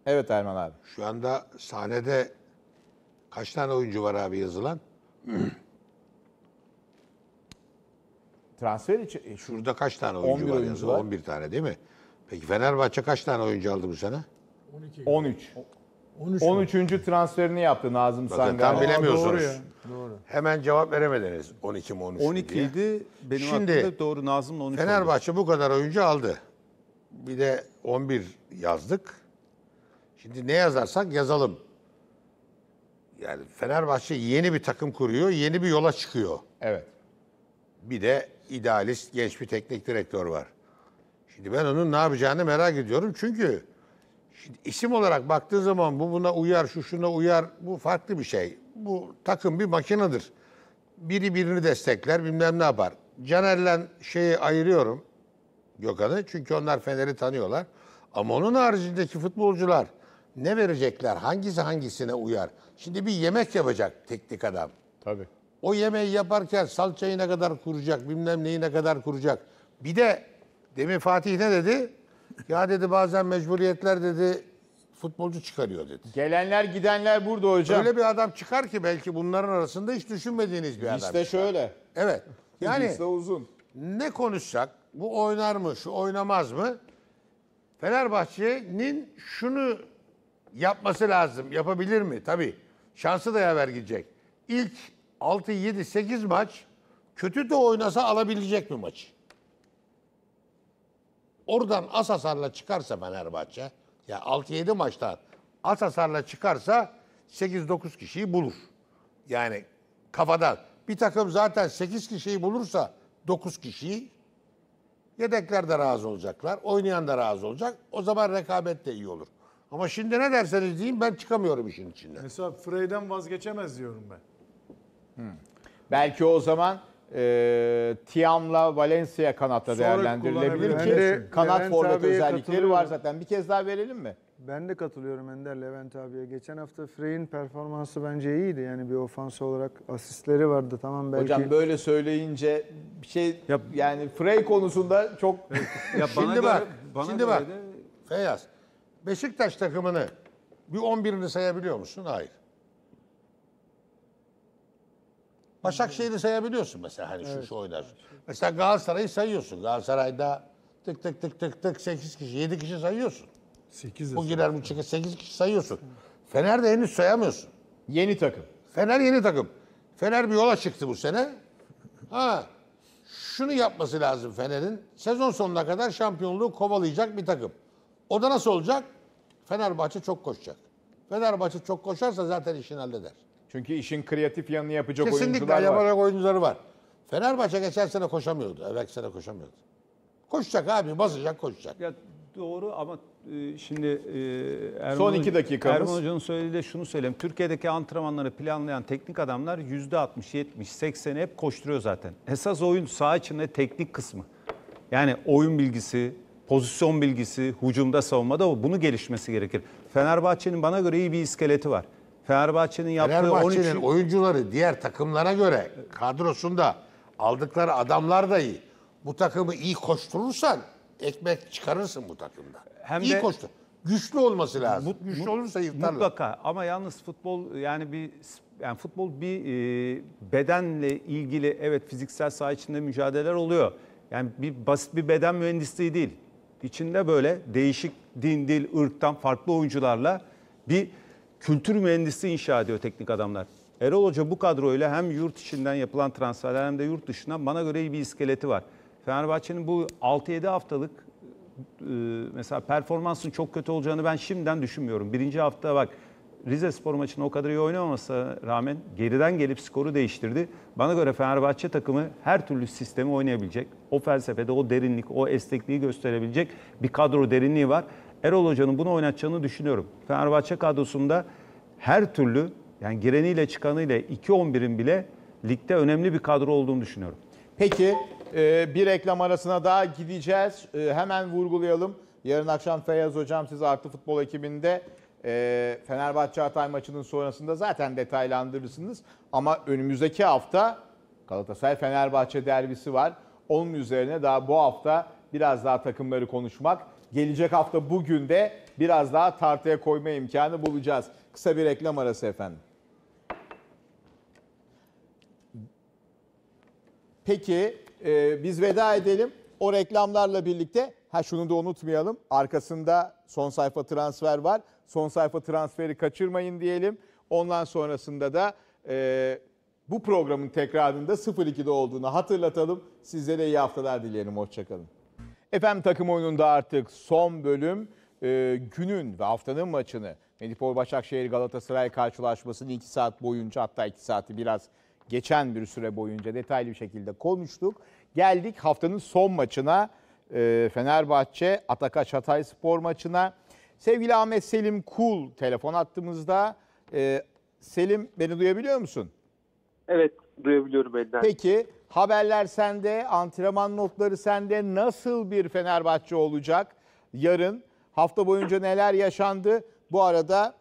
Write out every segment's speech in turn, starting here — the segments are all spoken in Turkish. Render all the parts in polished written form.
Evet Erman abi. Şu anda sahnede kaç tane oyuncu var abi yazılan? Transfer için Şurada kaç tane oyuncu 11 var oyuncu yazılan? var. 11 tane değil mi? Peki Fenerbahçe kaç tane oyuncu aldı bu sene? 13. 13. 13. transferini yaptı Nazım Bakın tam Sangare. bilemiyorsunuz. Doğru ya. Doğru. Hemen cevap veremediniz. 12 mi 13 mü 12 diye. idi. Benim Şimdi, aklımda doğru Nazım'la 13 oldu. Fenerbahçe bu kadar oyuncu aldı. Bir de 11 yazdık. Şimdi ne yazarsak yazalım. Yani Fenerbahçe yeni bir takım kuruyor, yeni bir yola çıkıyor. Evet. Bir de idealist genç bir teknik direktör var. Şimdi ben onun ne yapacağını merak ediyorum. Çünkü şimdi isim olarak baktığı zaman bu buna uyar, şu şuna uyar. Bu farklı bir şey. Bu takım bir makinedir. Biri birini destekler, bilmem ne yapar. Caner'le şeyi ayırıyorum. Gökhan'ı. Çünkü onlar Fener'i tanıyorlar. Ama onun haricindeki futbolcular ne verecekler? Hangisi hangisine uyar? Şimdi bir yemek yapacak teknik adam. Tabii. O yemeği yaparken salçayı ne kadar kuracak, bilmem neyi ne kadar kuracak. Bir de demin Fatih ne dedi? Ya dedi bazen mecburiyetler dedi futbolcu çıkarıyor dedi. Gelenler gidenler burada hocam. Öyle bir adam çıkar ki belki bunların arasında hiç düşünmediğiniz bir adam. İşte şöyle. Evet. Yani Liste uzun. ne konuşsak, bu oynar mı, şu oynamaz mı? Fenerbahçe'nin şunu yapması lazım. Yapabilir mi? Tabii. Şansı da yaver gidecek. İlk 6, 7, 8 maç kötü de oynasa alabilecek mi maçı? Oradan az hasarla çıkarsa Fenerbahçe, ya 6-7 maçtan az hasarla çıkarsa 8-9 kişiyi bulur. Yani kafadan. Bir takım zaten 8 kişiyi bulursa 9 kişiyi yedekler de razı olacaklar. Oynayan da razı olacak. O zaman rekabet de iyi olur. Ama şimdi ne derseniz deyin ben çıkamıyorum işin içinden. Mesela Frey'den vazgeçemez diyorum ben. Belki o zaman Tiam'la Valencia kanatta Sonra değerlendirilebilir kullanabilir. ki kanat Levent forvet abiye özellikleri katılıyorum. var zaten. Bir kez daha verelim mi? Ben de katılıyorum Ender Levent abiye. Geçen hafta Frey'in performansı bence iyiydi. Yani bir ofans olarak asistleri vardı. Tamam belki. Hocam böyle söyleyince bir şey Ya- yani Frey konusunda çok Ya Şimdi bak, şimdi göre bak. de Feyyaz, Beşiktaş takımını bir 11'ini sayabiliyor musun? Hayır. Başakşehir'i sayabiliyorsun mesela hani şu oynar. Mesela Galatasaray'ı sayıyorsun. Galatasaray'da tık tık tık tık tık 8 kişi, 7 kişi sayıyorsun. 8 Bu girer bu çıkar 8 kişi sayıyorsun. Fener'de henüz sayamıyorsun. yeni takım. Fener yeni takım. Fener bir yola çıktı bu sene. Ha, şunu yapması lazım Fener'in. Sezon sonuna kadar şampiyonluğu kovalayacak bir takım. O da nasıl olacak? Fenerbahçe çok koşacak. Fenerbahçe çok koşarsa zaten işini halleder. Çünkü işin kreatif yanını yapacak Kesinlikle oyuncular var. yapacak oyuncuları var. Fenerbahçe geçen sene koşamıyordu. Evvelki sene koşamıyordu. Koşacak abi, basacak, koşacak. ya doğru ama şimdi Erman Son 2 dakikamız. Erman Hoca'nın söylediği de şunu söyleyeyim. Türkiye'deki antrenmanları planlayan teknik adamlar %60, 70, 80'i hep koşturuyor zaten. Esas oyun saha içinde teknik kısmı. Yani oyun bilgisi, pozisyon bilgisi, hücumda, savunmada bunu gelişmesi gerekir. Fenerbahçe'nin bana göre iyi bir iskeleti var. Fenerbahçe'nin yaptığı Fenerbahçe'nin 13 oyuncuları diğer takımlara göre kadrosunda aldıkları adamlar da iyi. Bu takımı iyi koşturursan ekmek çıkarırsın bu takımda. Hem iyi de- koştur. Güçlü olması lazım. Güçlü olursa yırtarlar. Mutlaka ama yalnız futbol yani futbol bir bedenle ilgili evet fiziksel saha içinde mücadeleler oluyor. Yani bir basit bir beden mühendisliği değil. İçinde böyle değişik din, dil, ırktan farklı oyuncularla bir kültür mühendisliği inşa ediyor teknik adamlar. Erol Hoca bu kadroyla hem yurt içinden yapılan transferler hem de yurt dışından bana göre iyi bir iskeleti var. Fenerbahçe'nin bu 6-7 haftalık mesela performansın çok kötü olacağını ben şimdiden düşünmüyorum. Birinci hafta bak Rizespor maçını o kadar iyi oynamamasına rağmen geriden gelip skoru değiştirdi. Bana göre Fenerbahçe takımı her türlü sistemi oynayabilecek. O felsefede o derinlik, o esnekliği gösterebilecek bir kadro derinliği var. Erol Hoca'nın bunu oynatacağını düşünüyorum. Fenerbahçe kadrosunda her türlü yani gireniyle çıkanıyla 2-11'in bile ligde önemli bir kadro olduğunu düşünüyorum. Peki bir reklam arasına daha gideceğiz. Hemen vurgulayalım. Yarın akşam Feyyaz Hocam siz Artı Futbol ekibinde Fenerbahçe Hatay maçının sonrasında zaten detaylandırırsınız. Ama önümüzdeki hafta Galatasaray Fenerbahçe derbisi var. Onun üzerine daha bu hafta biraz daha takımları konuşmak Gelecek hafta bugün de biraz daha tartıya koyma imkanı bulacağız. Kısa bir reklam arası efendim. Peki biz veda edelim. O reklamlarla birlikte şunu da unutmayalım. Arkasında son sayfa transfer var. Son sayfa transferi kaçırmayın diyelim. Ondan sonrasında da bu programın tekrarında 02'de olduğunu hatırlatalım. Sizlere iyi haftalar dileyelim. Hoşçakalın. Efendim takım oyununda artık son bölüm günün ve haftanın maçını Medipol Başakşehir Galatasaray karşılaşmasını 2 saat boyunca, hatta 2 saati biraz geçen bir süre boyunca detaylı bir şekilde konuştuk. Geldik haftanın son maçına, Fenerbahçe Atakaş Hatayspor maçına. Sevgili Ahmet Selim Kul telefon attığımızda. Selim, beni duyabiliyor musun? Evet, duyabiliyorum Ender. Peki haberler sende, antrenman notları sende. Nasıl bir Fenerbahçe olacak yarın? Hafta boyunca neler yaşandı? Bu arada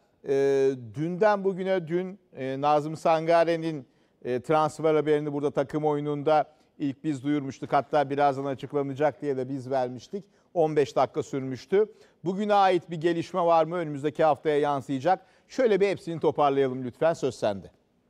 dünden bugüne Nazım Sangare'nin transfer haberini burada takım oyununda ilk biz duyurmuştuk. Hatta birazdan açıklanacak diye de biz vermiştik. 15 dakika sürmüştü. Bugüne ait bir gelişme var mı? Önümüzdeki haftaya yansıyacak. Şöyle bir hepsini toparlayalım lütfen. Söz sende.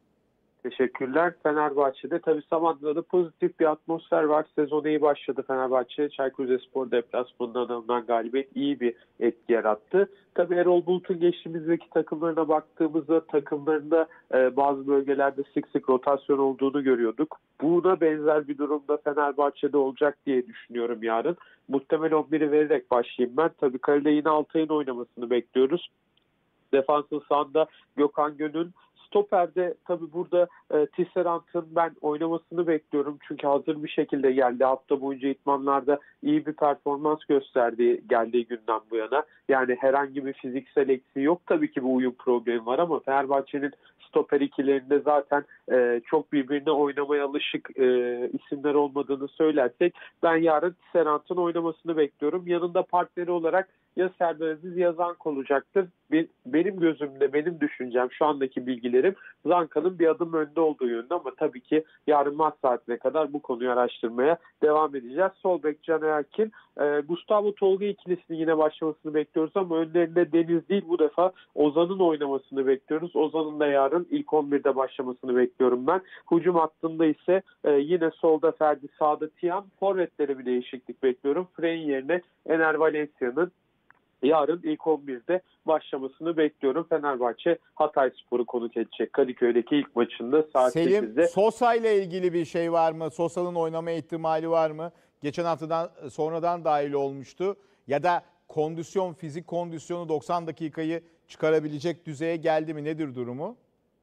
Teşekkürler. Fenerbahçe'de tabii Samandıra'da da pozitif bir atmosfer var. Sezon iyi başladı Fenerbahçe. Çaykur Rizespor deplasmanından alınan galibiyet iyi bir etki yarattı. Tabii Erol Bulut'un geçtiğimizdeki takımlarına baktığımızda takımlarında bazı bölgelerde sık sık rotasyon olduğunu görüyorduk. Buna benzer bir durumda Fenerbahçe'de olacak diye düşünüyorum yarın. Muhtemel 11'i vererek başlayayım ben. Tabii kalede yine Altay'ın oynamasını bekliyoruz. Defansın sağında Gökhan Gönül. Stoper'de tabii burada Tisserant'ın ben oynamasını bekliyorum. Çünkü hazır bir şekilde geldi. Hafta boyunca idmanlarda iyi bir performans gösterdi geldiği günden bu yana. Yani herhangi bir fiziksel eksiği yok. Tabii ki bu uyum problemi var ama Fenerbahçe'nin stoper ikilerinde zaten çok birbirine oynamaya alışık isimler olmadığını söylersek ben yarın Tisserant'ın oynamasını bekliyorum. Yanında partneri olarak ya Serdar Aziz ya Zank olacaktır. Benim gözümde, benim düşüncem, şu andaki bilgilerim Zanka'nın bir adım önde olduğu yönde ama tabii ki yarın maç saatine kadar bu konuyu araştırmaya devam edeceğiz. Sol bek Caner Erkin, Gustavo Tolga ikilisinin yine başlamasını bekliyoruz ama önlerinde Deniz değil, bu defa Ozan'ın oynamasını bekliyoruz. Ozan'ın da yarın ilk 11'de başlamasını bekliyorum ben. Hücum hattında ise yine solda Ferdi, sağda Tiam, forvetlere bir değişiklik bekliyorum. Frey'in yerine Ener Valencia'nın yarın ilk 11'de başlamasını bekliyorum. Fenerbahçe Hatayspor'u konuk edecek Kadıköy'deki ilk maçında saat Selim, 8'de. Sosa ile ilgili bir şey var mı? Sosa'nın oynama ihtimali var mı? Geçen haftadan sonradan dahil olmuştu. Ya da fizik kondisyonu 90 dakikayı çıkarabilecek düzeye geldi mi? Nedir durumu?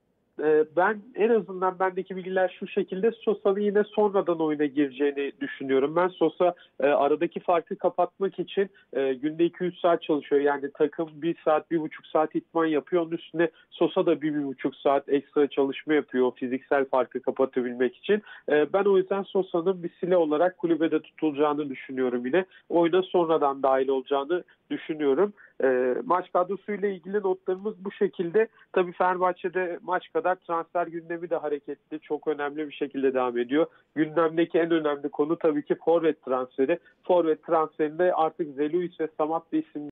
Ben en azından bendeki bilgiler şu şekilde, Sosa'nın yine sonradan oyuna gireceğini düşünüyorum. Ben Sosa aradaki farkı kapatmak için günde 2-3 saat çalışıyor. Yani takım 1 saat, 1,5 saat idman yapıyor. Onun üstüne Sosa da 1-1,5 saat ekstra çalışma yapıyor o fiziksel farkı kapatabilmek için. Ben o yüzden Sosa'nın bir sile olarak kulübede tutulacağını düşünüyorum yine. Oyuna sonradan dahil olacağını düşünüyorum. Maç kadrosuyla ilgili notlarımız bu şekilde. Tabii Fenerbahçe'de maç kadar transfer gündemi de hareketli. Çok önemli bir şekilde devam ediyor. Gündemdeki en önemli konu tabii ki forvet transferi. Forvet transferinde artık Zeluis ve Samatlı isimleri